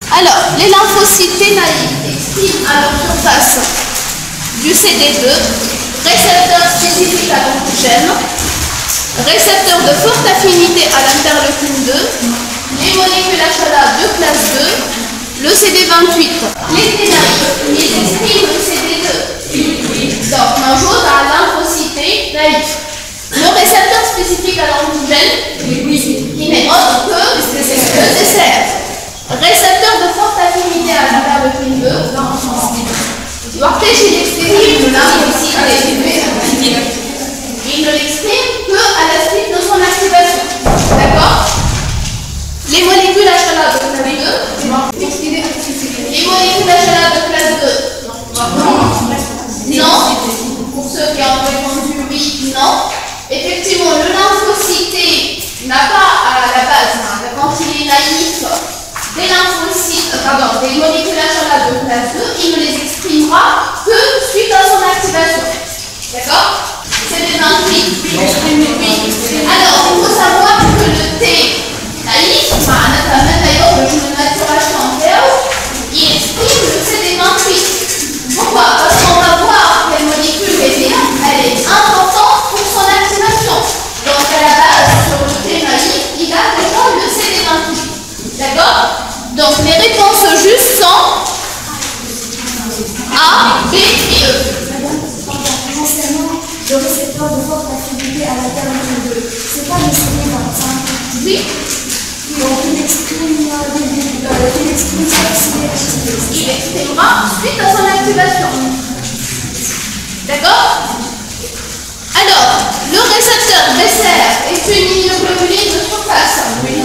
Alors, les lymphocytes T naïfs expriment à leur surface du CD2, récepteur spécifique à l'antigène, récepteur de forte affinité à l'interleukine 2, les molécules HLA de classe 2, le CD28. Les T naïfs, ils expriment le CD2. Donc, on joue dans la lymphocyte T naïf. Le récepteur spécifique à l'antigène, qui n'est autre que le CCR. Récepteur de forte affinité à l'interleukine 2. Vortex, il exprime le lymphocyte T. Il ne l'exprime qu'à la suite de son activation. D'accord? Les molécules HLA de classe 2. Les molécules HLA de classe 2. Non. Pour ceux qui ont répondu oui, non. Effectivement, le lymphocyte T n'a pas à la base, quand il est naïf, des lymphocytes, des molécules HLA de classe 2, il ne les exprimera que suite à son activation. D'accord? C'est les 28. Alors, il faut savoir que le T naïf, d'ailleurs, le maturation en il exprime le CD28. Pourquoi? Parce qu'on va voir quelle molécule est bien, elle est importante pour son activation. Donc, à la base, sur le T naïf, il a déjà le CD28. D'accord? Donc, les réponses justes sont A, B et E. Le récepteur de forte affinité à l'interleukine 2, c'est pas le CD25? Oui. Donc il exprime il exprimera suite à son activation. D'accord? Alors, le récepteur BCR est une immunoglobuline de surface. Oui.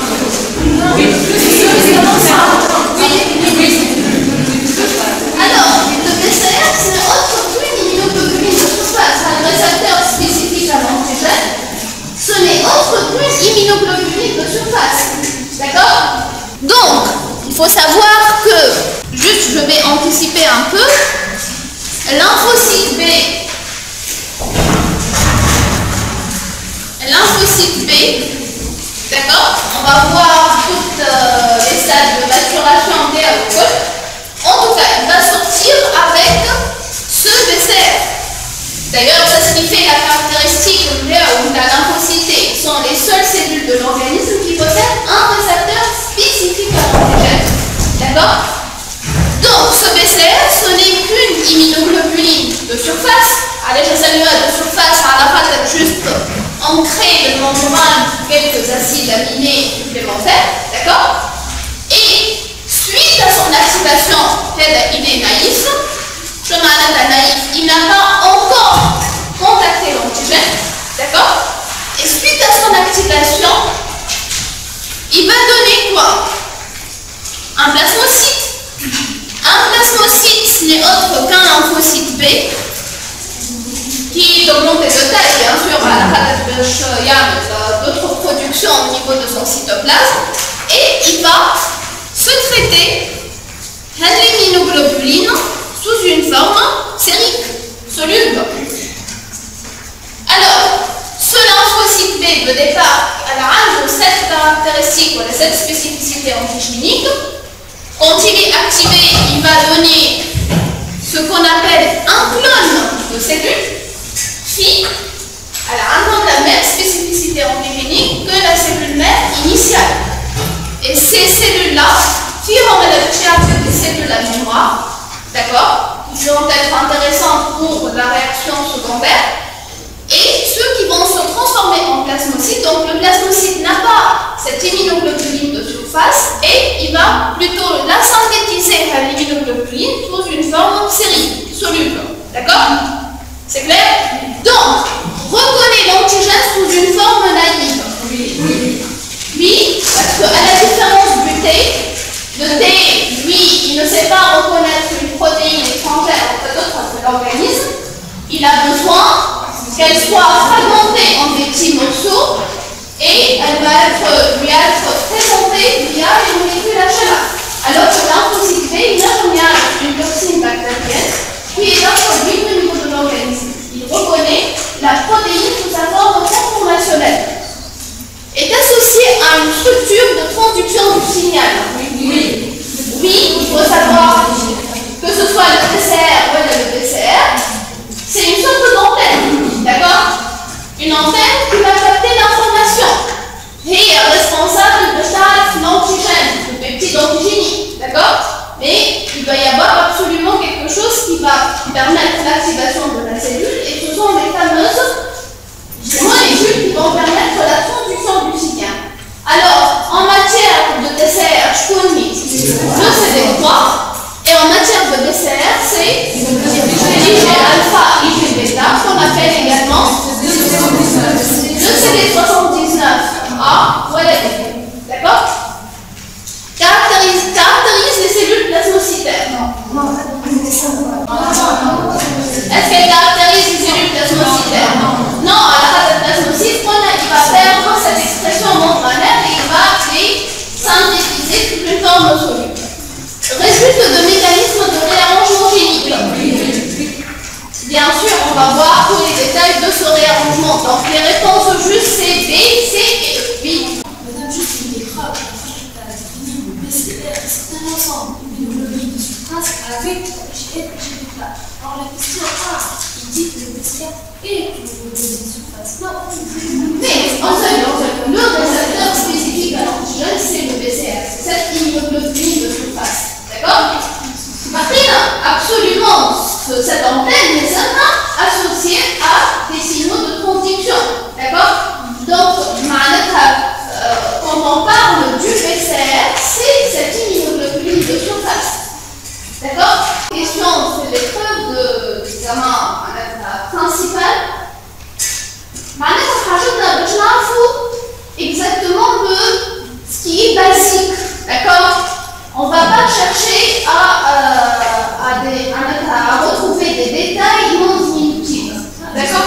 Alors, le BCR, ce n'est autre qu'une immunoglobuline de surface. Un récepteur spécifique à l'antigène, ce n'est autre qu'une immunoglobuline de surface. D'accord? Donc, il faut savoir que, juste je vais anticiper un peu, lymphocyte B, d'accord? On va voir toutes les stades de maturation D à l'alcool. En tout cas, il va sortir avec ce BCR. D'ailleurs, c'est ce qui fait la caractéristique de la lymphocyte sont les seules cellules de l'organisme qui possèdent un récepteur spécifique à l'antigène. D'accord? Donc, ce BCR, ce n'est qu'une immunoglobuline de surface. Allez, je saluerai de surface à la pâte juste ancrée de membrane quelques acides aminés supplémentaires. D'accord? Et suite à son activation, il est naïf. Je m'arrête à naïf, il n'a pas encore contacté l'antigène. D'accord? Et suite à son activation, il va donner quoi? Un plasmocyte. Un plasmocyte n'est autre qu'un lymphocyte B qui augmente de taille, bien sûr, à la d'autres productions au niveau de son cytoplasme. Et il va sécréter l'immunoglobuline sous une forme sérique, soluble. Alors, ce lymphocyte B, de départ, elle a cette caractéristique, cette spécificité antigénique. Quand il est activé, il va donner ce qu'on appelle un clone de cellule qui a la même spécificité antigénique que la cellule mère initiale. Et ces cellules-là, qui vont être des cellules à mémoire, d'accord, qui vont être intéressantes pour la réaction secondaire, et ceux qui vont se transformer en plasmocytes. Donc le plasmocyte n'a pas cette immunoglobuline de surface et il va plutôt la synthétiser à l'immunoglobuline sous une forme sérique, soluble. D'accord? C'est clair? Donc, reconnaît l'antigène sous une forme naïve. Oui, parce qu'à la différence du T, le T, lui, il ne sait pas reconnaître une protéine étrangère de l'organisme. Il a besoin qu'elle soit fragmentée en des petits morceaux et elle va lui être présentée via les molécules HLA. Alors que lymphocyte B, il a une toxine bactérienne qui est introduite au niveau de l'organisme. Il reconnaît la protéine sous sa forme conformationnelle. Est associée à une structure de transduction du signal. Oui. permettent l'activation de la cellule et ce sont les fameuses molécules qui vont permettre la transduction du cytokine. Alors, en matière de TCR, je connais le CD3 et en matière de BCR, c'est IG alpha, IG bêta, qu'on appelle également le CD79A, voilà. D'accord? Caractérise les cellules plasmocytaires. Est-ce qu'elle caractérise les cellules plasmocytaires? Non, à la rate de plasmocyte, il va perdre cette expression membranaire et il va les synthétiser sous une forme soluble. Résulte de mécanismes de réarrangement chimique. Bien sûr, on va voir tous les détails de ce réarrangement. Donc, les réponses justes, c'est B, C et E. Oui. Madame, juste une épreuve. Le BCR, c'est un ensemble d'immunoglobulines de surface avec IgG et IgG. Alors, la question A, il dit que le BCR est une immunoglobuline de surface. Non, mais en fait, le récepteur spécifique à l'antigène, c'est le BCR. C'est cette immunoglobuline de surface. D'accord? Marine, absolument, cette antenne est seulement associée à des signaux de transduction. D'accord? Donc, quand on parle du BCR, c'est cette immunoglobuline de surface. D'accord? Question, c'est l'épreuve de l'examen principal. Exactement ce qui est basique. D'accord? On ne va pas chercher à retrouver des détails non inutiles. D'accord?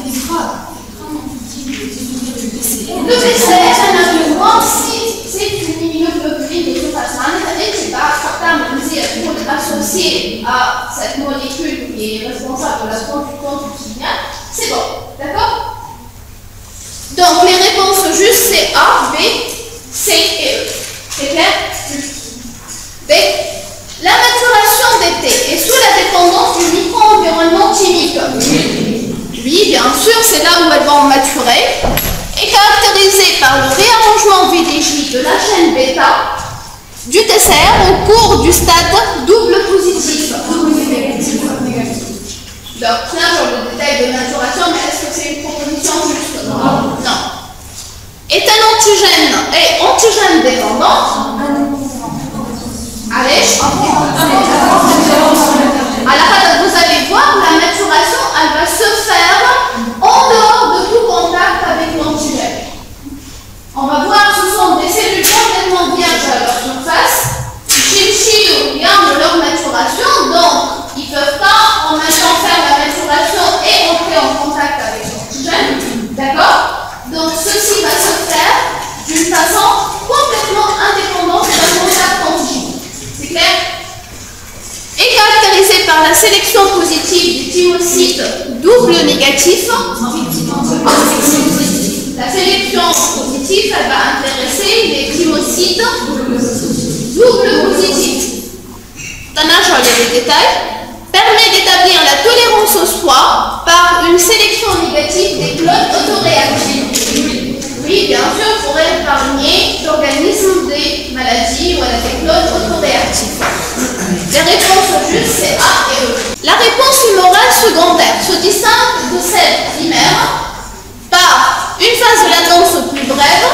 Le BCR, c'est une immunoglobuline de surface. C'est pas certain de dire pour associer à cette molécule qui est responsable de la transduction du signal. C'est bon. D'accord? Donc les réponses justes, c'est A, B, C et E. C'est clair? B. La maturation des T est sous la dépendance du micro-environnement chimique. Oui, bien sûr, c'est là où elles vont maturer. Est caractérisée par le réarrangement VDJ de la chaîne bêta du TCR au cours du stade double positif. Donc, là, sur le détail de maturation, mais est-ce que c'est une proposition juste? Non. Non. Est un antigène dépendant. Allez, alors, vous allez voir, la maturation, elle va se faire en dehors de tout contact avec l'antigène. On va voir, ce sont des cellules complètement vierges à leur surface, qui chillent bien de leur maturation, donc ils ne peuvent pas en même temps faire la maturation et entrer en contact avec l'antigène. D'accord? Donc ceci va se faire d'une façon complètement indépendante d'un contact antigène. C'est clair? Est caractérisée par la sélection positive des thymocytes double négatifs. La sélection positive, elle va intéresser les thymocytes double positifs. Tanache les détails. Permet d'établir la tolérance au soi par une sélection négative des clones autoréactifs. Oui, bien sûr, pour épargner l'organisme des maladies ou des clones autoréactifs. Les réponses justes, c'est A et E. La réponse humorale secondaire se distingue de celle primaire par une phase de latence plus brève,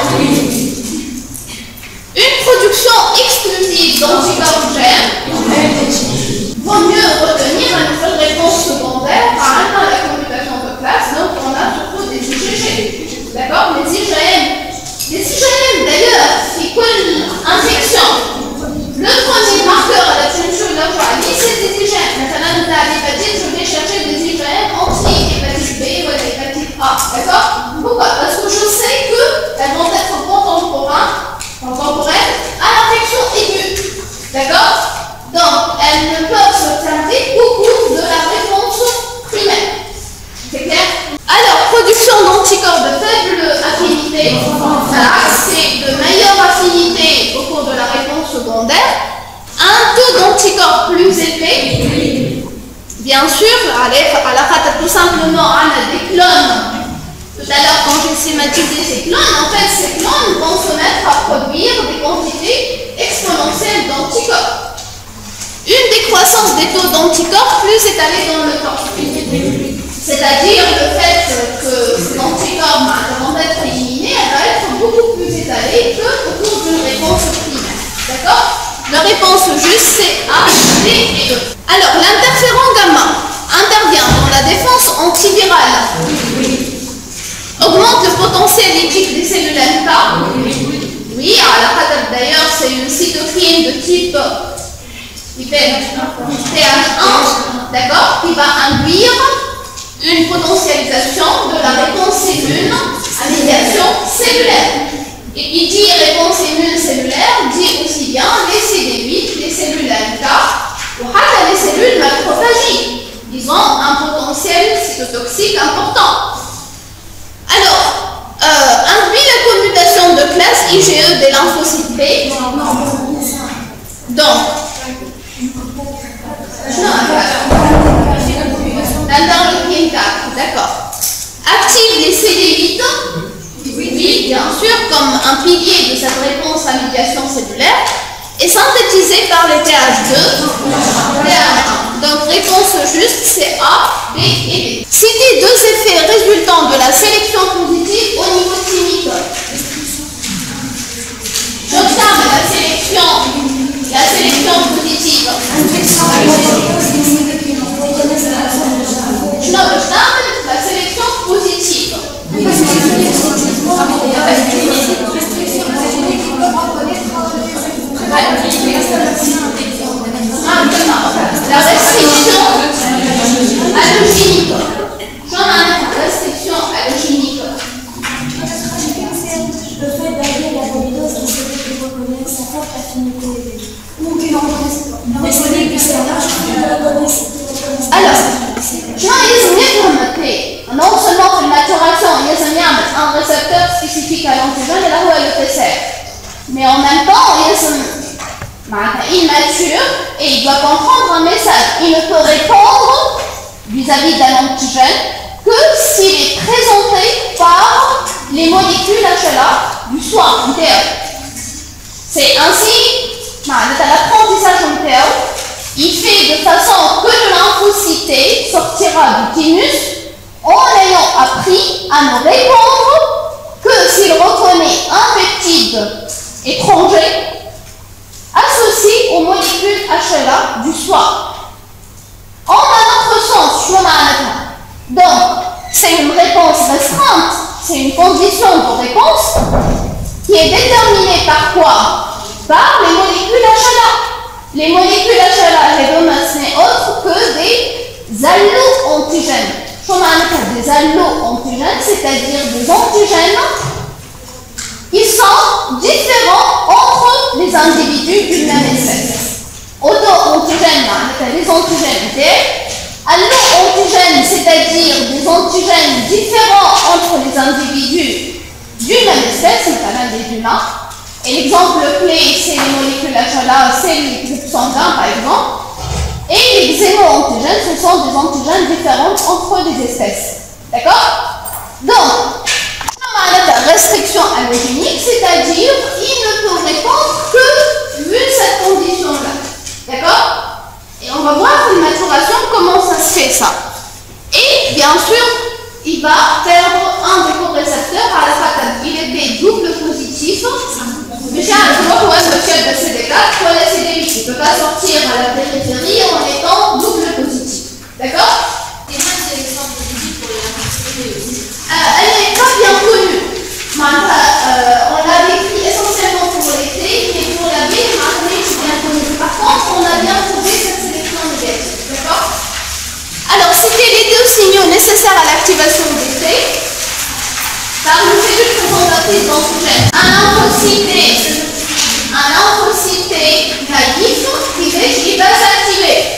une production exclusive d'anticorps-gènes. Vaut mieux retenir une seule réponse secondaire par un temps la commutation de classe, donc on a surtout des IgG. D'accord? Les IgM. Les IgM d'ailleurs, c'est quoi l'infection? Le premier marqueur à la fonction de la c'est des IgM. Maintenant, dans l'hépatite, je vais chercher des IgM anti-hépatite B ou hépatite A. D'accord? Pourquoi? Parce que je sais qu'elles vont être contemporaines à l'infection aiguë. D'accord? Donc, elles ne peuvent s'observer qu'au cours de la réponse primaire. C'est clair? Alors, production d'anticorps de faible affinité, voilà, c'est de meilleure affinité au cours de la réponse secondaire. Un taux d'anticorps plus élevé, bien sûr, à la rate tout simplement, on a des clones. Tout à l'heure, quand j'ai schématisé ces clones, en fait, ces clones vont se mettre à produire des quantités exponentielles d'anticorps. Une décroissance des taux d'anticorps plus plus étalé dans le temps. C'est-à-dire le fait que l'anticorps avant d'être éliminé, elle va être beaucoup plus étalée qu'autour d'une réponse primaire. D'accord? La réponse juste, c'est A, B et E. Alors, l'interféron gamma intervient dans la défense antivirale. Augmente le potentiel lytique des cellules NK. Oui, d'ailleurs, c'est une cytokine de type TH1, d'accord, qui va induire une potentialisation de la réponse immune à médiation cellulaire. Et qui dit réponse immune cellulaire dit aussi bien les CD8, les cellules NK ou les cellules macrophagiques. Ils ont un potentiel cytotoxique important. Alors, induit la commutation de classe IgE des lymphocytes B. Donc, l'interleukine 4, d'accord. Active les CD8. Oui, bien sûr, comme un pilier de cette réponse à médiation cellulaire, est synthétisé par les TH2, TH1. Donc, réponse juste, c'est A, B et D. Citez deux effets résultant de la sélection positive au niveau chimique. J'observe la sélection positive. Je observe la sélection positive. La restriction allogénique. J'en ai une restriction allogénique. Le fait d'allier la polydose qui se fait reconnaître sa forte affinité ou qu'il en reste. Alors, non seulement une maturation, il y a un récepteur spécifique à l'antigène et là où est le PCR. Mais en même temps, il mature et il doit comprendre un message. Il ne peut répondre vis-à-vis d'un antigène que s'il est présenté par les molécules HLA du soir, en théorie. C'est ainsi, l'apprentissage en théorie, il fait de façon que le lymphocyte sortira du thymus en ayant appris à ne répondre que s'il reconnaît un peptide étranger associé aux molécules HLA du soir. En un autre sens, donc, c'est une réponse restreinte, c'est une condition de réponse qui est déterminée par quoi? Par les molécules HLA. Les molécules HLA, ce n'est autre que des allo-antigènes. Des allo-antigènes, c'est-à-dire des antigènes qui sont différents entre les individus d'une même espèce. Auto-antigènes, les antigènes T. Allo-antigènes, c'est-à-dire des antigènes différents entre les individus d'une même espèce, c'est-à-dire des humains. Et l'exemple clé, c'est les molécules HLA, c'est les groupes sanguins, par exemple. Et les xéno-antigènes, ce sont des antigènes différents entre les espèces. D'accord? Donc, la restriction allogénique, c'est-à-dire il ne peut répondre que vu cette condition-là. D'accord? Et on va voir une maturation, comment ça se fait ça. Et bien sûr, il va perdre un des corécepteurs à la patate. Il était double positif. Mais j'ai un joueur où est-ce que chef de CD4 pour la CD8. Il ne peut pas sortir à la périphérie en étant double positif. D'accord? Et moi, c'est l'exemple positif pour les lymphocytes. Elle n'est pas bien connue. On l'a décrit essentiellement pour les T, mais pour la B, c'est bien connu. Par contre, on a bien trouvé cette sélection négative. D'accord? Alors, citer les deux signaux nécessaires à l'activation des T par une cellule présentatrice d'antigène. Un lymphocyte naïf qui va s'activer.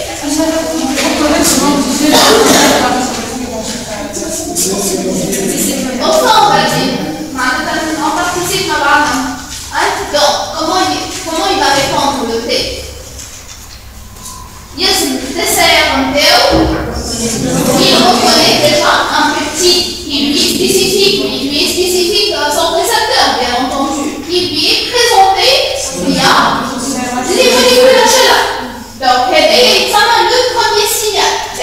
Au fond, on va dire. On participe à donc, comment il va répondre le T? Il reconnaît déjà un petit qui lui est spécifique son récepteur, bien entendu. Il lui est présenté via les molécules HLA. Donc, il est le premier signal.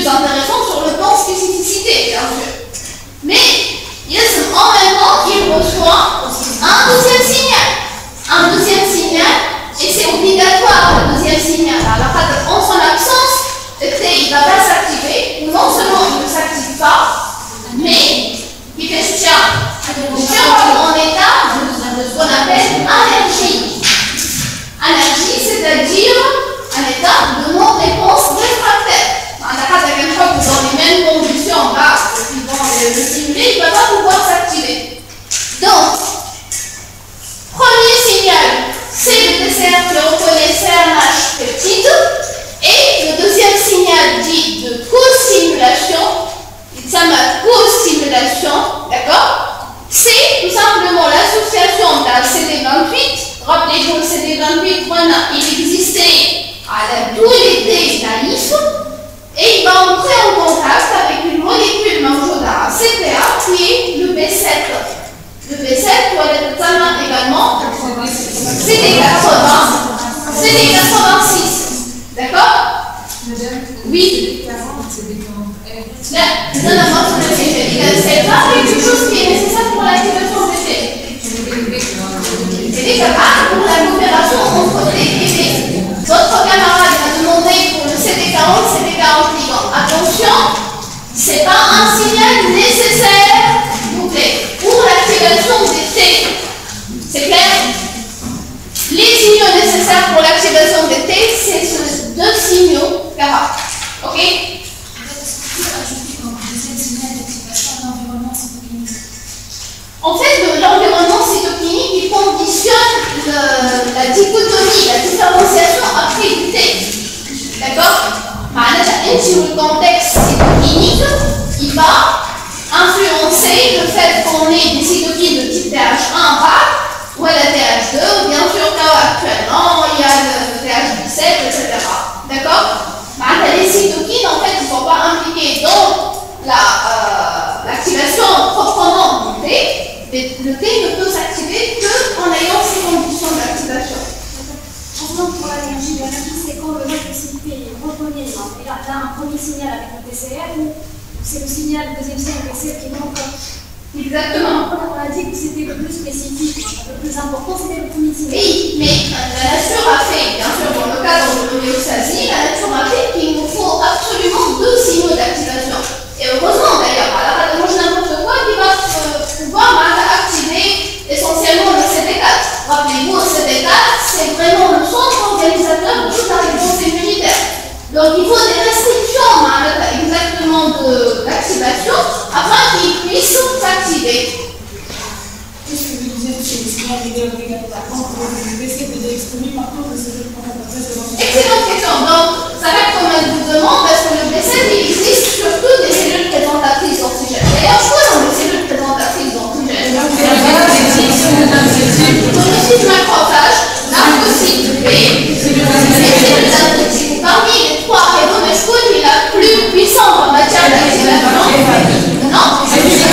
intéressant sur le plan spécificité, bien sûr. Mais en même temps, il reçoit un deuxième signal. Un deuxième signal, et c'est obligatoire le deuxième signal. Alors, en son absence, le T il ne va pas s'activer. Non seulement il ne s'active pas, mais il fait sur en état de ce qu'on appelle allergie. Allergie, c'est-à-dire un état de non-réponse réfractaire. Dans les mêmes conditions, là, qui vont le stimuler, il ne va pas pouvoir s'activer. Donc, premier signal, c'est le TCR qui reconnaît CRNH peptide. Et le deuxième signal dit de co-stimulation, il s'appelle co-stimulation, d'accord? C'est tout simplement l'association d'un CD28. Rappelez-vous, le CD28, il existait à tous les T naïfs. Et il va entrer en contact avec une molécule mangeoda CPA qui est le B7. Le B7 doit être également CD80, CD86. D'accord? Oui. Non, c'est pas quelque chose qui est nécessaire pour l'activation du T. CD80 pour la coopération entre T et B. Votre camarade a demandé pour le CD40, CD40 ligand. Attention, ce n'est pas un signal nécessaire, s'il vous plaît, pour l'activation des T. C'est clair? Les signaux nécessaires pour l'activation des T, c'est ces deux signaux là. Ok? En fait, l'environnement cytokinique, il conditionne la dichotomie, la différenciation après du T. D'accord? Sur le contexte cytokinique, il va influencer le fait qu'on ait des cytokines de type TH1 ou à la TH2, ou bien sûr actuellement, il y a le TH17, etc. D'accord? Les cytokines, en fait, ne sont pas impliquées dans l'activation proprement du T. Le T ne peut s'activer qu'en ayant ces conditions d'activation. Pour l'allergie, c'est quand le macrocité reconnaît. Et là, un premier signal avec le TCR, ou c'est le signal, le deuxième signal TCR qui manque. Exactement. On a dit que c'était le plus spécifique, le plus important, c'était le premier signal. Oui, mais la nature a fait, bien sûr, dans le cadre de l'homéostasie, la nature a fait qu'il nous faut absolument deux signaux d'activation. Et heureusement d'ailleurs, à la mange n'importe quoi qui va pouvoir activer essentiellement le CD4. Rappelez-vous, le CD4, c'est vraiment le centre organisateur de toute la réponse immunitaire. Donc il faut des restrictions exactement d'activation afin qu'il puisse s'activer. Excellente question. Donc, ça va comme elle vous demande, parce que le B7, il existe surtout des cellules présentatrices d'oxygène. D'ailleurs, quoi sont les cellules présentatrices d'oxygène? Monocyte macrophage, lymphocyte B, les cellules dendritiques. Parmi les trois hémonescoutes, il est la plus puissante en matière d'activation. Non, c'est la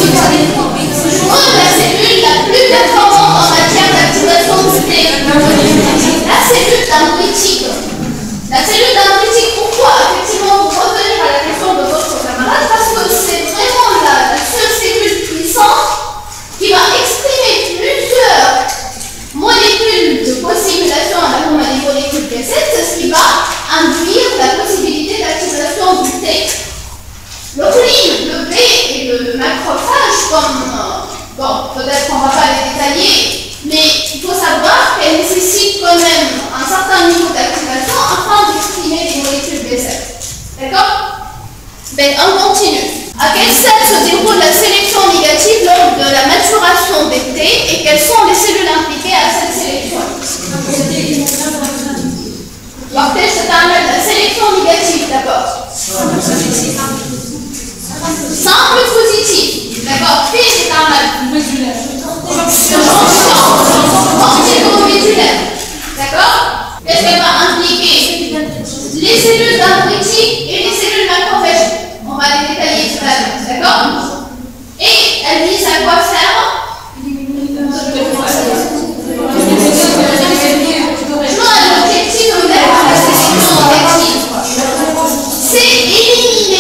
cellule la plus performante en matière d'activation du T. La cellule dendritique. La cellule dendritique, pourquoi? Effectivement, pour revenir à la question de votre camarade, parce que c'est vraiment la seule cellule puissante qui va exprimer plusieurs molécules de co-stimulation à la forme des molécules B7, c'est ce qui va induire la possibilité d'activation du T. L'oxyne, le B et le macrophage, bon, peut-être qu'on ne va pas les détailler, mais il faut savoir qu'elles nécessitent quand même un certain niveau d'activation afin d'exprimer les molécules B7. D'accord? Ben, on continue. À quel stade se déroule la sélection négative lors de la maturation des T et quelles sont les cellules impliquées à cette sélection? C'est la sélection négative, d'abord. Simple positif. D'accord? P, c'est un mal. Antimédulaire. D'accord? Qu'est-ce qu'elle va impliquer? Les cellules dendritiques et les cellules macrophagiques. On va les détailler tout à l'heure. D'accord? Et elle vise à quoi faire? L'objectif de la sélection négative, c'est éliminer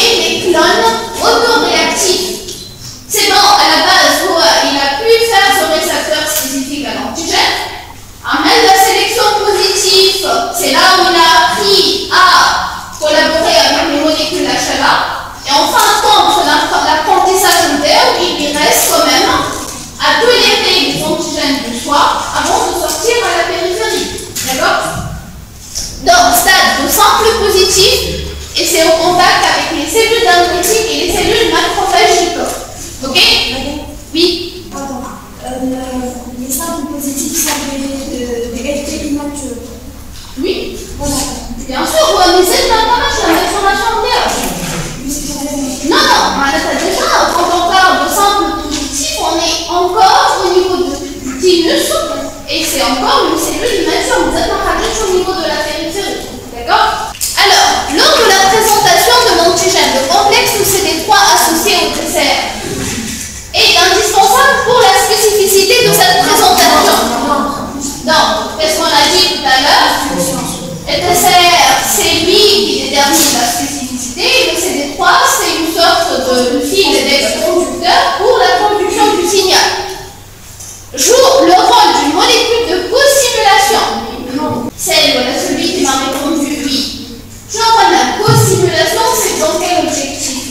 c'est là où il a appris à collaborer avec les molécules HLA. Et en fin de compte, l'apprentissage interne, il lui reste quand même à tolérer les antigènes du soir avant de sortir à la périphérie. D'accord? Donc, stade de simple positif, et c'est au contact avec les cellules dendritiques et les cellules macrophagiques. Ok? Oui? Pardon. Les simples positifs sont des effets immatures. Oui? Bien sûr, on essaie de la transformation de l'air. Non, déjà, quand on parle de simple positif, on est encore au niveau du thymus, et c'est encore une cellule immature. Vous êtes au niveau de la périphérie. D'accord? Alors, lors de la présentation de l'antigène, le complexe CD3 associé au TCR est indispensable pour la spécificité de cette présentation. Donc, qu'est-ce qu'on a dit tout à l'heure? Le TCR, c'est lui qui détermine la spécificité, et le CD3, c'est une sorte de fil d'exconducteur pour la conduction du signal. Joue le rôle d'une molécule de co-simulation. Celui qui m'a répondu oui. Genre, la co-simulation, c'est dans quel objectif?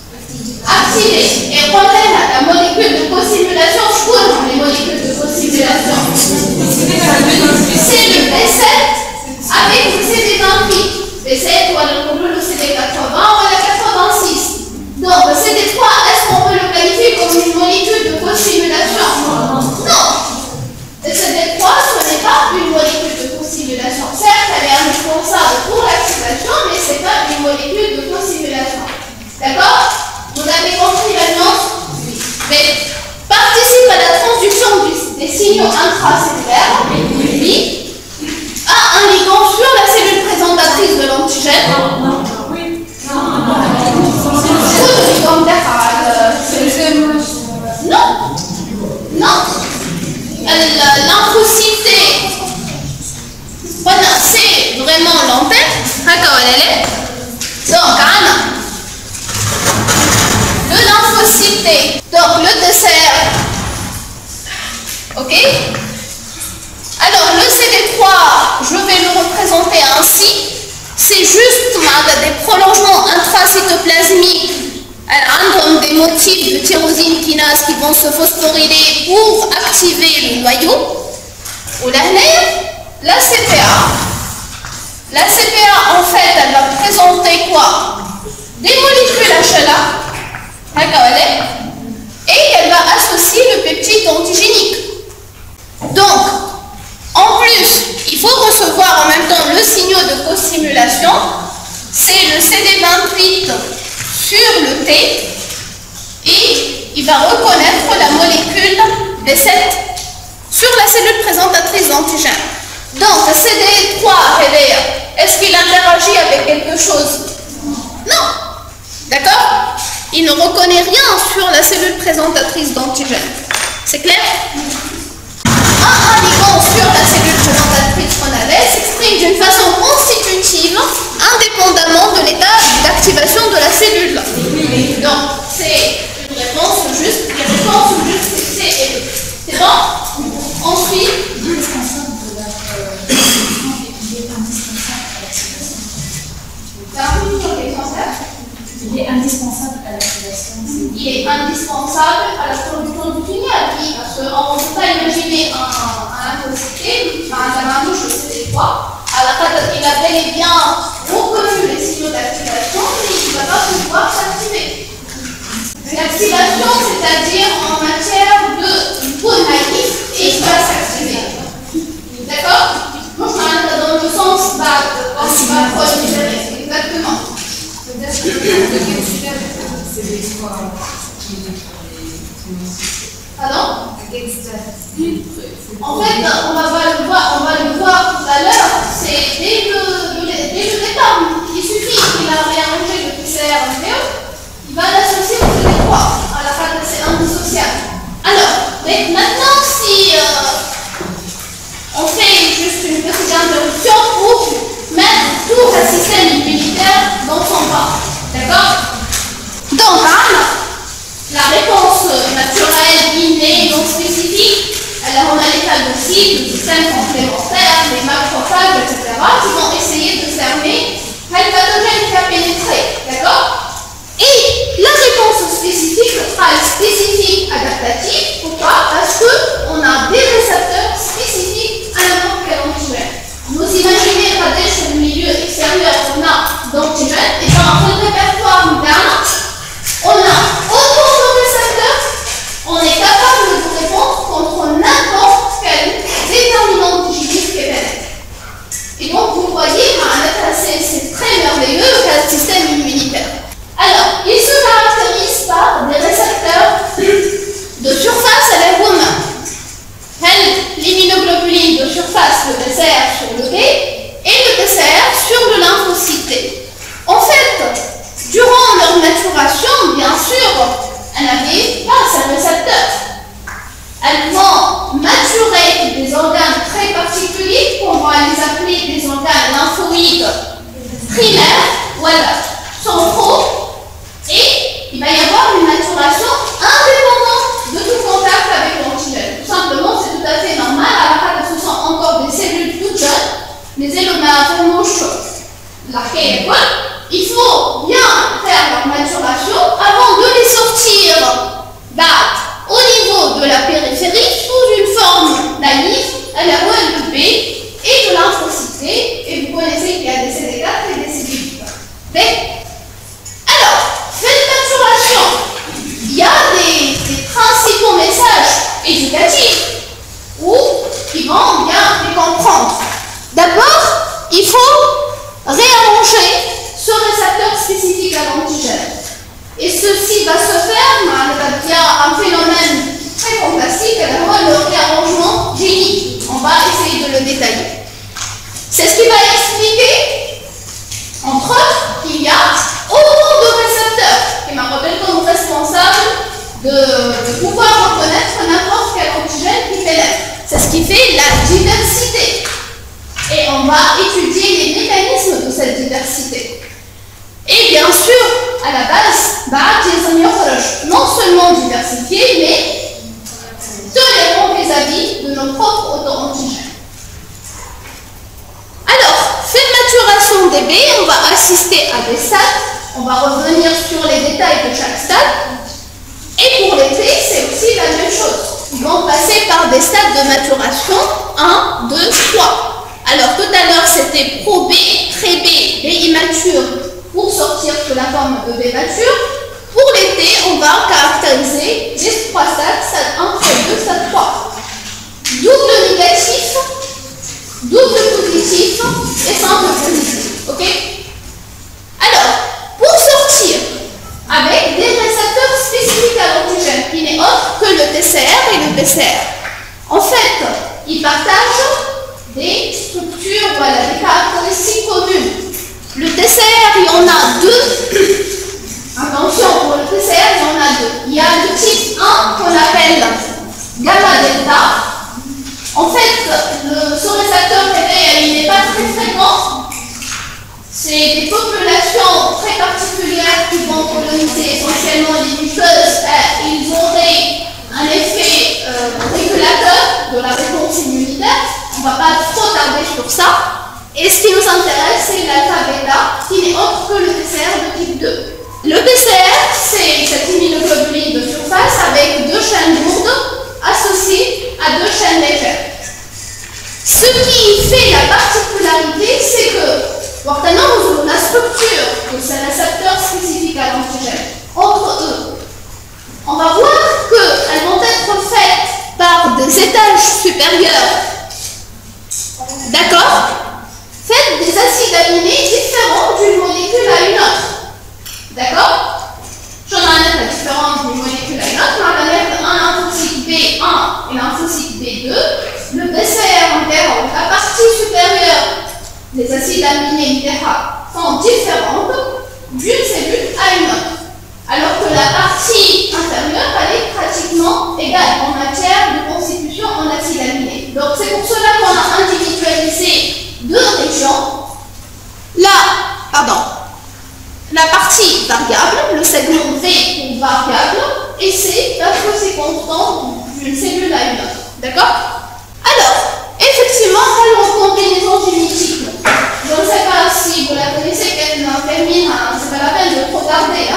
Activer et remettre la molécule de co-simulation pour les molécules de co-simulation. C'est le B7 avec le CD28. B7 ou le CD80 ou la 86. Donc, le CD3, est-ce qu'on peut le qualifier comme une molécule de co-simulation? Non. Le CD3, ce n'est pas une molécule de co-simulation. Certes, elle est indispensable pour l'activation, mais ce n'est pas une molécule de co-simulation. D'accord? Vous avez compris la nuance? Mais participe à la transduction des signaux intracellulaires, oui, à un ligand sur la cellule présentatrice de l'antigène. Non. Non. L'infocité, voilà, c'est vraiment l'antenne. Donc, le lymphocyte, donc le TCR. Ok? Alors, le CD3, je vais le représenter ainsi. C'est juste des prolongements intracytoplasmiques. Alors, des motifs de tyrosine kinase qui vont se phosphoryler pour activer le noyau. Ou la CPA. La CPA, en fait, elle va présenter quoi? Des molécules HLA. Et elle va associer le peptide antigénique. Donc, en plus, il faut recevoir en même temps le signal de co-simulation. C'est le CD28 sur le T. Et il va reconnaître la molécule B7 sur la cellule présentatrice d'antigène. Donc, le CD3, est-ce qu'il interagit avec quelque chose? Non. D'accord? Il ne reconnaît rien sur la cellule présentatrice d'antigène. C'est clair? Un ligand sur la cellule présentatrice qu'on avait s'exprime d'une façon constitutive, indépendamment de l'état d'activation de la cellule. Donc, c'est une réponse juste. Les réponses justes, c'est C et E. C'est bon? Ensuite, il est indispensable à l'activation. Il est indispensable à la production du signal, oui, parce qu'on ne peut pas imaginer un lymphocyte, un manouche au CD3, il a bel et bien reconnu les signaux d'activation, mais il ne va pas pouvoir s'activer. L'activation, c'est-à-dire en matière de peau naïf, et il va s'activer. D'accord? Moi, je m'arrête dans le sens quand il va proliférer. Exactement. Pardon? En fait, on va le voir tout à l'heure, c'est dès le départ, il suffit qu'il a réarrangé le PCR en VO, il va l'associer au CD3, à la phase c'est indissociable. Alors, mais maintenant, si on fait juste une petite interruption pour mettre tout un système immunitaire dans son corps. D'accord? Donc, la réponse naturelle, innée, non spécifique, alors on a l'état de cible, le système complémentaire, les macrophages, etc., qui vont Vous imaginez, regardez sur le milieu extérieur, on a d'antigènes, et dans notre répertoire interne, on a autant de récepteurs, on est capable de répondre contre n'importe quel déterminant antigénique qui est pénètre. Et donc, vous voyez, c'est très merveilleux quel système immunitaire. Alors, il se caractérise par des récepteurs de surface à l'air humain. L'immunoglobuline de surface, le TCR sur le B, et le TCR sur le lymphocyte T. En fait, durant leur maturation, bien sûr, elles n'avaient pas ces récepteurs. Elles vont maturer des organes très particuliers, qu'on va les appeler des organes lymphoïdes primaires, voilà, centraux, et il va y avoir une maturation indépendante de tout contact avec l'antigène. Tout simplement, c'est tout à fait normal, alors que ce sont encore des cellules toutes jeunes, les élomathermouches, l'archéole, il faut bien faire leur maturation avant de les sortir au niveau de la périphérie sous une forme naïve à la OLP et de lymphocyte. Et vous connaissez qu'il y a des CD4 et des CD8. Alors, cette maturation, il y a des principaux messages éducatifs où ils vont bien les comprendre. D'abord, il faut réarranger ce récepteur spécifique à l'antigène. Et ceci va se faire via un phénomène très classique, le réarrangement génique. On va essayer de le détailler. C'est ce qui va expliquer, entre autres, qu'il y a autant de récepteurs qui me rappellent comme responsable de pouvoir reconnaître n'importe quel antigène qui pénètre. C'est ce qui fait la diversité. Et on va étudier les mécanismes de cette diversité. Et bien sûr, à la base, non seulement diversifier, mais tolérant vis-à-vis de nos propres auto-antigènes. Alors, cette maturation des B, on va assister à des stades. On va revenir sur les détails de chaque stade. Et pour les T, c'est aussi la même chose. Ils vont passer par des stades de maturation 1, 2, 3. Alors, tout à l'heure, c'était pro-B, pré-B, B immature, pour sortir sous la forme de B mature. Pour les T, on va caractériser les 3 stades, stade 1, stade 2, stade 3. Double négatif, double positif et simple positif. Ok? Alors, pour sortir avec des récepteurs spécifiques à l'antigène, qui n'est autre que le TCR et le PCR. En fait, ils partagent des structures, voilà, des caractéristiques communes. Le TCR, il y en a 2. Attention, pour le TCR, il y en a 2. Il y a le type 1 qu'on appelle gamma-delta. En fait, ce récepteur réveil, il n'est pas très fréquent. C'est des populations très particulières qui vont coloniser essentiellement les muqueuses. Ils auraient un effet régulateur de la réponse immunitaire. On ne va pas trop tarder sur ça. Et ce qui nous intéresse, c'est l'alpha-bêta, qui n'est autre que le TCR de type 2. Le TCR, c'est cette immunoglobuline de surface avec 2 chaînes lourdes associées à 2 chaînes légères. Ce qui fait la particularité, c'est que, maintenant, la structure de ces récepteurs spécifiques à l'antigène, entre eux, on va voir qu'elles vont être faites par des étages supérieurs. D'accord? Faites des acides aminés différents d'une molécule à une autre. D'accord? Je vais la différence d'une molécule à une autre. On va mettre un lymphocyte B1 et lymphocyte B2. Le PCR interroge la partie supérieure des acides aminés sont différentes d'une cellule à une autre. Alors que la partie inférieure, elle est pratiquement égale en matière de constitution en acides aminés. Donc c'est pour cela qu'on a individualisé 2 régions. La partie variable, le segment V pour variable, et C parce que c'est constant d'une cellule à une autre. D'accord? Alors, effectivement, elle en combinaison génétique. Je ne sais pas si vous la connaissez, qu'elle termine, c'est pas la peine de trop tarder.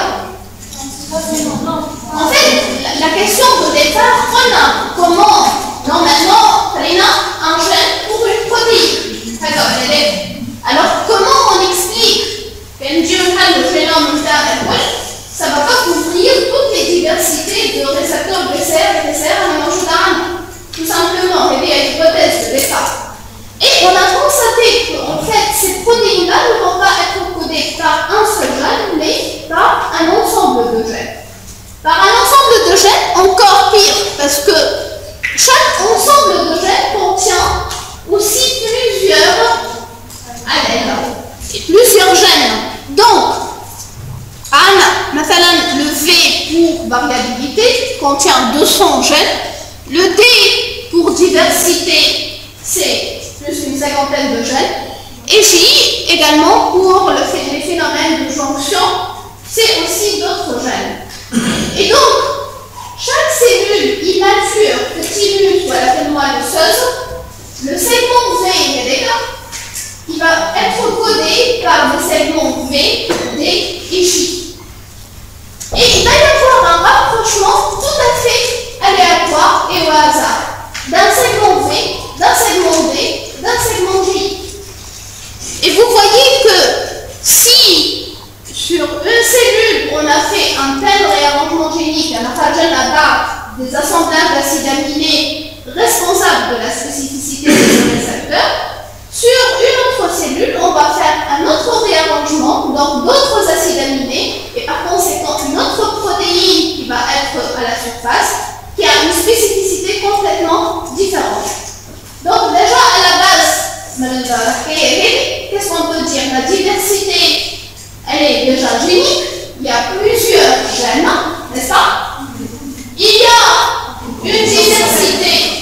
En fait, la question de départ, on a comment, normalement, un gène pour une protéine. D'accord. contient 200 gènes. Le D pour diversité, c'est plus une cinquantaine de gènes. Et J également pour les phénomènes de jonction, c'est aussi d'autres gènes. Et donc, chaque cellule immature, petit mu, soit la moelleuse, le segment V, il va être codé par des segments V, D et J. Et il va y avoir un rapprochement tout à fait aléatoire et au hasard d'un segment V, d'un segment D, d'un segment J. Et vous voyez que si sur une cellule on a fait un tel réarrangement génique, on a fait là-bas des assemblages d'acides aminés responsables de la spécificité des récepteurs, sur une autre cellule, on va faire un autre réarrangement, donc d'autres acides aminés, et par conséquent une autre protéine qui va être à la surface, qui a une spécificité complètement différente. Donc déjà à la base, qu'est-ce qu'on peut dire? La diversité, elle est déjà génique, il y a plusieurs gènes, n'est-ce pas? Il y a une diversité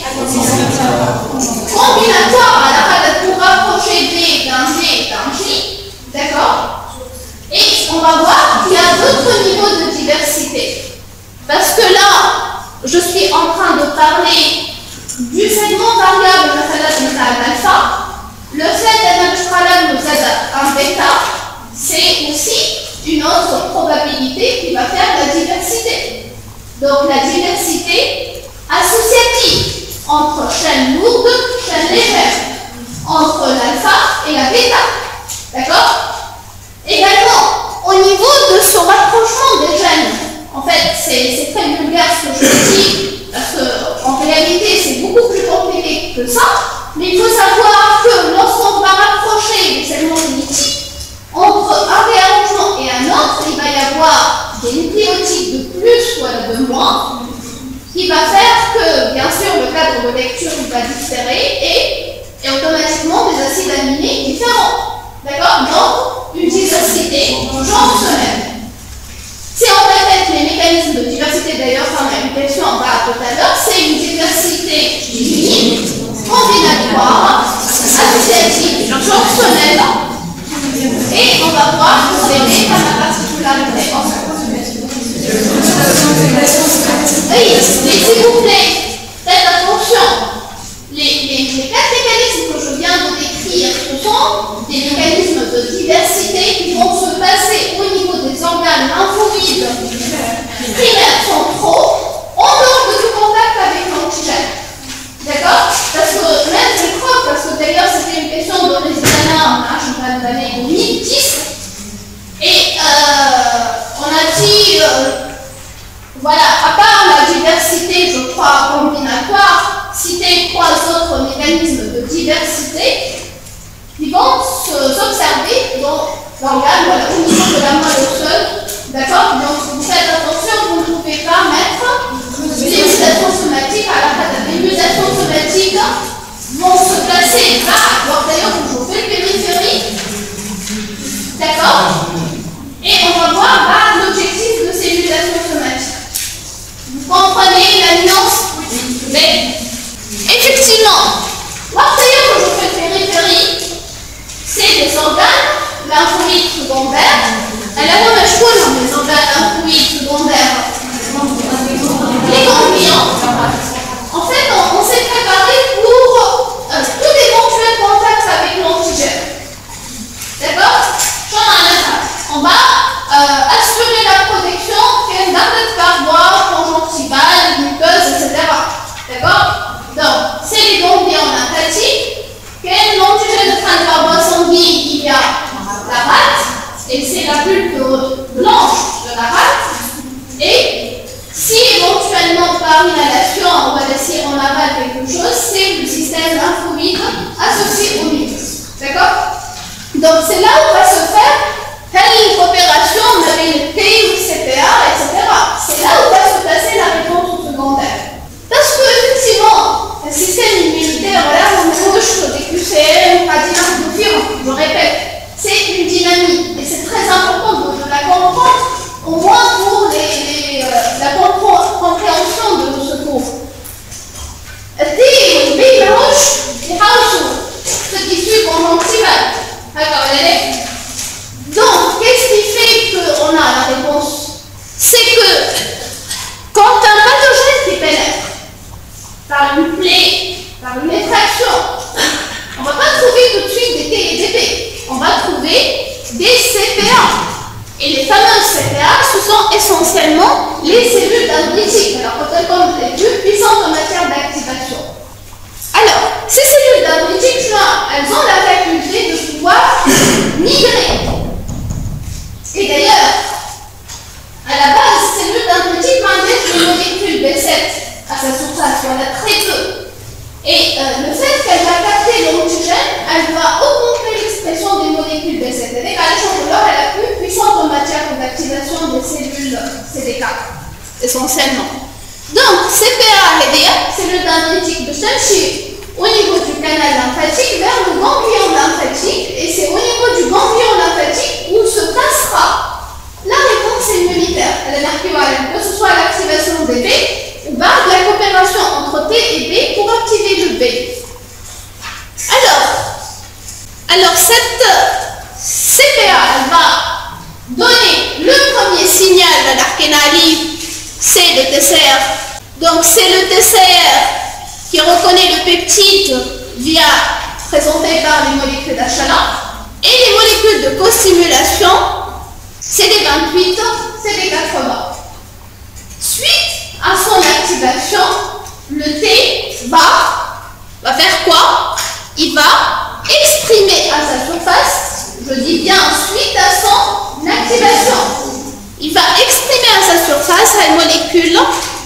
combinatoire à la base pour rapprocher D d'un G et d'un J, d'accord? Et on va voir qu'il y a d'autres niveaux de diversité. Parce que là, je suis en train de parler du segment variable de alpha. Le fait d'être nous aide un bêta, c'est aussi une autre probabilité qui va faire la diversité. Donc la diversité associative entre chaînes lourdes, chaînes légères, entre l'alpha et la bêta. D'accord? Également, au niveau de ce rapprochement des gènes, en fait, c'est très vulgaire ce que je dis, parce qu'en réalité, c'est beaucoup plus compliqué que ça, mais il faut savoir que lorsqu'on va rapprocher les segments génétiques, entre un réarrangement et un autre, il va y avoir des nucléotides de plus ou de moins, qui va faire que, bien sûr, le cadre de lecture va différer et automatiquement des acides aminés différents. D'accord? Donc, une diversité jonctionnelle. Si on répète les mécanismes de diversité, d'ailleurs, ça on a une question en bas tout à l'heure, c'est une diversité unique, combinatoire, associative, jonctionnelle, et on va voir pour les particularités. Oui, mais s'il vous plaît, faites attention. Les 4 mécanismes que je viens de décrire, ce sont des mécanismes de diversité qui vont se passer au niveau des organes lymphoïdes primaires centraux en dehors de tout contact avec l'antigène. D'accord? Parce que même je crois, parce que d'ailleurs c'était une question de Résidana en chemin de l'année 2010, et on a dit, voilà, à part la diversité, je crois, combinatoire, citer 3 autres mécanismes de diversité qui vont s'observer dans l'organe, voilà, au niveau de la moelle osseuse. D'accord? Donc, vous faites attention, vous ne pouvez pas mettre des mutations somatiques à la base. Les mutations somatiques vont se placer là, alors d'ailleurs, je vous fais le périphérie. D'accord? Et on va voir là l'objectif de ces mutations somatiques. Vous comprenez la nuance? Mais effectivement, l'artère que je fais périphérie, c'est des organes lymphoïdes secondaires. Elle a même choisi des organes lymphoïdes secondaires. Les ganglions. En fait, on s'est préparé pour tout éventuel contact avec l'antigène. D'accord? On va assurer la protection qu'elle n'a pas par voie conjonctivale, muqueuse, etc. D'accord? Donc, c'est les ganglions lymphatiques. Quel l'antigène de train par voie sanguine, il y a la rate, et c'est la pulpe blanche de la rate. Et si éventuellement par inhalation, on va laisser en aval quelque chose, c'est le système lymphoïde associé au mucus. D'accord? Donc, c'est là où va se faire une coopération avec le T ou CPA, etc. C'est là où va se passer la réponse secondaire. Parce que, effectivement, le système immunitaire, voilà, on touche des QCM, pas dynamique de firme, je répète, c'est une dynamique. Et c'est très important de la essentiellement. Donc, CPA, c'est le dendritique de Shamshi au niveau du canal lymphatique vers le ganglion lymphatique, et c'est au niveau du ganglion lymphatique où se passera la réponse immunitaire, que ce soit l'activation des B ou bien la coopération entre T et B pour activer le B. Alors cette CPA elle va donner le premier signal de l'Arkenali, c'est le TCR. Donc c'est le TCR qui reconnaît le peptide présenté par les molécules d'H1, et les molécules de costimulation, c'est les 28, c'est les 80. Suite à son activation, le T va faire quoi? Il va exprimer à sa surface, je dis bien suite à son activation, il va exprimer à sa surface la molécule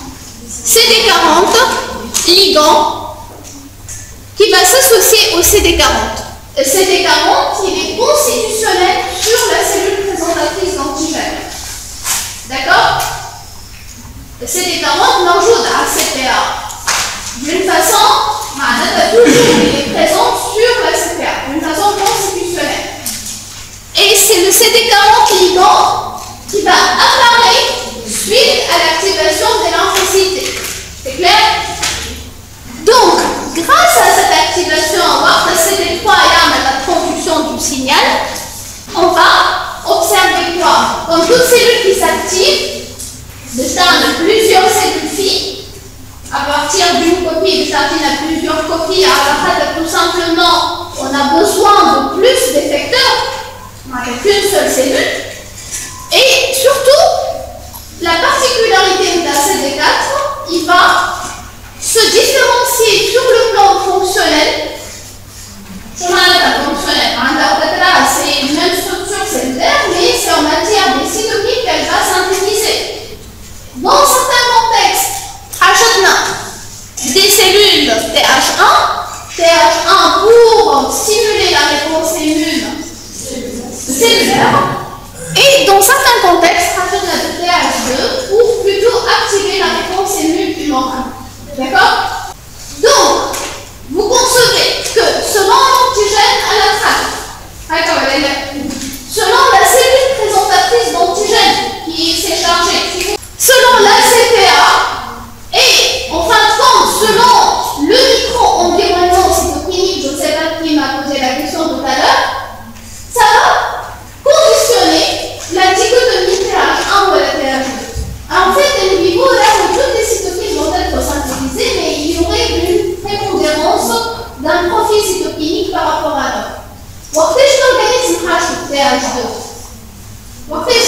CD40 ligand qui va s'associer au CD40. Et CD40, il est constitutionnel sur la cellule présentatrice d'antigène. D'accord? Le CD40 n'ajoute à CPA. D'une façon, il est présent sur la CPA, d'une façon constitutionnelle. Et c'est le CD40 ligand qui va apparaître suite à l'activation des lymphocytes. C'est clair? Donc, grâce à cette activation, on va passer des 3 YAM à la production du signal, on va observer quoi? Comme toute cellule qui s'active, de plusieurs cellules filles, à partir d'une copie, de à plusieurs copies, à tout simplement, on a besoin de plus d'effecteurs, avec une seule cellule. Et surtout, la particularité de la CD4, il va se différencier sur le plan fonctionnel. C'est une même structure cellulaire, mais c'est en matière des cytokines qu'elle va synthétiser. Dans certains contextes, des cellules TH1 pour stimuler la réponse immune cellulaire, et dans certains contextes, de TH2 pour plutôt activer la réponse immune humaine. D'accord? Donc, vous concevez que selon l'antigène à la traque, selon la cellule présentatrice d'antigène qui s'est chargée, selon la CPA, et en fin de compte, selon le micro-environnement cytokinique, je ne sais pas qui m'a posé la question tout à l'heure, ça va conditionner la dichotomie TH1 ou la TH2. En fait, au niveau là où toutes les cytokines vont être synthétisées, mais il y aurait une prépondérance d'un profil cytokinique par rapport à l'autre. وقتاش l'organisme راشد TH2 وقتاش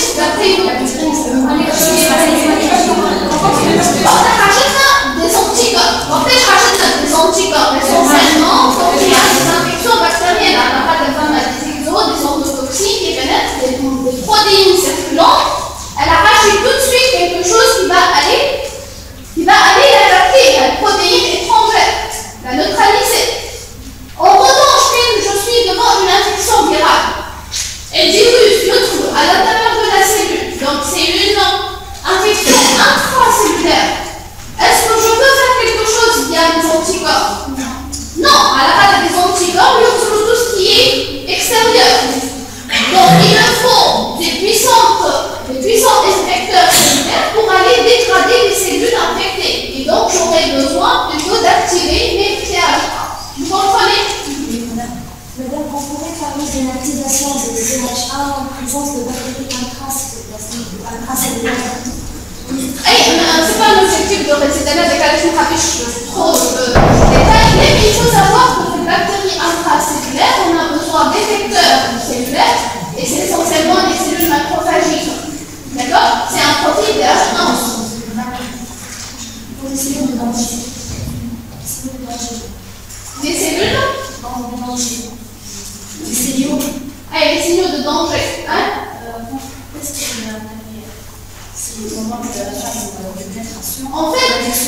des anticorps. وقتاش حاجتنا des anticorps essentiellement quand il y a des infections bactériennes à la base des exos, des endotoxines, des protéines circulantes, elle a racheté tout de suite quelque chose qui va aller l'attaquer, la protéine étrangère, la neutraliser. En revanche, je suis devant une infection virale. Elle diffuse le trou à l'intérieur de la cellule. Donc c'est une infection intracellulaire. Est-ce que je peux faire quelque chose via des anticorps? Non, à la base des anticorps, il y a tout ce qui est extérieur. Donc il me faut des puissants effecteurs cellulaires pour aller dégrader les cellules infectées. Et donc j'aurai besoin plutôt d'activer mes TH1. Vous comprenez? Madame, on pourrait parler de l'activation des TH1 en présence de bactéries intracellulaires. C'est pas l'objectif de réciter là, je ne rapiche trop de détails, mais il faut savoir que pour les bactéries intracellulaires, on a besoin d'effecteurs cellulaires, et c'est essentiellement les cellules macrophagiques. D'accord? C'est un profil TH1. Pour les cellules de danger. Des cellules? Des signaux. Les signaux de danger. Hein? En fait,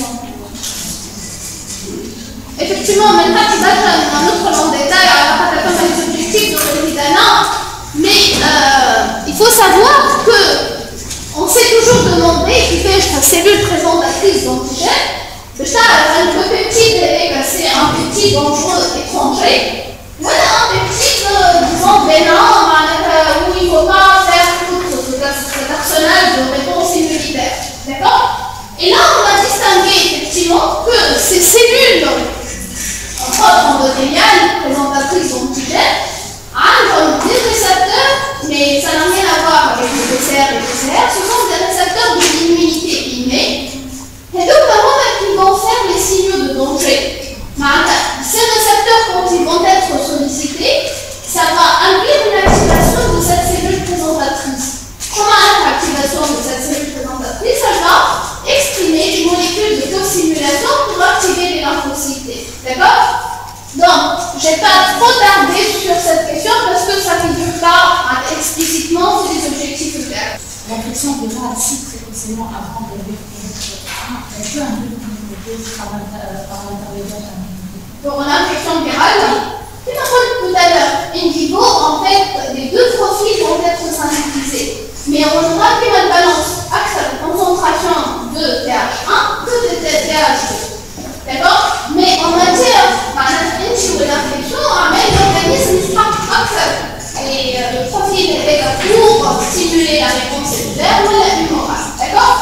effectivement, maintenant tu vas dans un autre long détail à la les objectifs de l'Olidana, mais il faut savoir que on s'est toujours demandé, qui fait cellules présentatrices d'antigènes. Le peptide, c'est un peptide dangereux étranger. Voilà un peptide, disons, bénin, où il ne faut pas faire tout cet arsenal de réponse immunitaire. D'accord? Et là, on va distinguer effectivement que ces cellules endothéliales présentatrices d'antigènes ont des récepteurs, mais ça n'a rien à voir avec le PCR et le PCR, ce sont des récepteurs de l'immunité innée. Et donc, ils vont faire les signaux de danger. Ces récepteurs, quand ils vont être sollicités, ça va induire une activation de cette cellule présentatrice. Comment est l'activation de cette cellule présentatrice? Elle va exprimer une molécule de co-stimulation pour activer les lymphocytes. D'accord? Donc, je ne vais pas trop tarder sur cette question parce que ça ne figure pas explicitement sur les objectifs de terre. L'infection virale si précocement avant de est-ce qu'un peu par l'intermédiaire pour l'infection virale, comme tout à l'heure, in vivo, en fait, les deux profils vont être synthétisés. Mais on aura une balance axe de concentration de TH1 que de TH2. D'accord? Mais en matière d'infection, l'organisme sera axe. Et le profil est pour stimuler la réponse cellulaire ou la humorale. D'accord?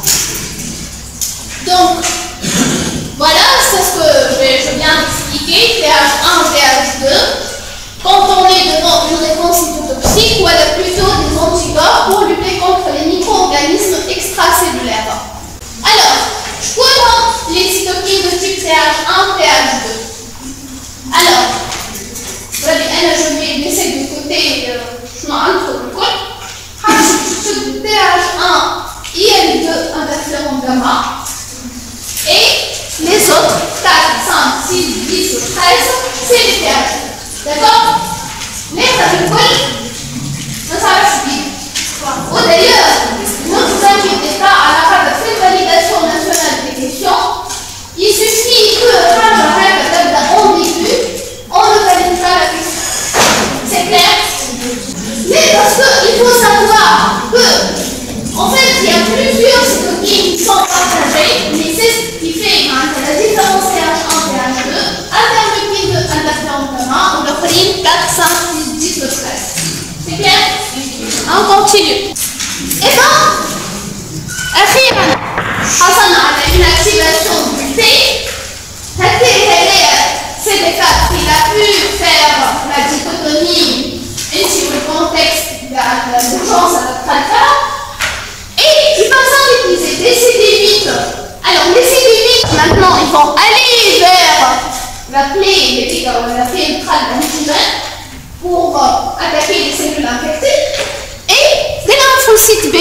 Donc, voilà, c'est ce que je viens d'expliquer, TH1, TH2. Quand on est devant une réponse cytotoxique, ou elle a plutôt des anticorps pour lutter contre les micro-organismes extracellulaires. Alors, je prends les cytokines de type TH1, TH2. Alors, je vais laisser de côté je m'entre le col. TH1, IL2, interféron gamma. Et les autres, 4, 5, 6, 10, 13, c'est les TH2. D'accord? Les radicales, ça va suivre. Oh, d'ailleurs, ne vous inquiétez pas, à la part de cette validation nationale des questions, il suffit que quand j'arrête en début, on ne valide pas la question. C'est clair? Mais parce qu'il faut savoir que, en fait, il y a plusieurs cytokines qui sont partagées, mais c'est ce qui fait la différence TH1 TH2, interleukine de interféron gamma, ou le choline 4, 5, 6, 10, 13. C'est clair? On continue. Et bien, أخيرا حصلنا على une activation du T. CD4, il a pu faire la dichotomie et sur le contexte de l'urgence à la tracta. Et il va synthétiser des CD8. Alors, les CD8, maintenant, ils vont aller vers la plaie neutrale d'antigène pour attaquer les cellules infectées. Et des lymphocytes B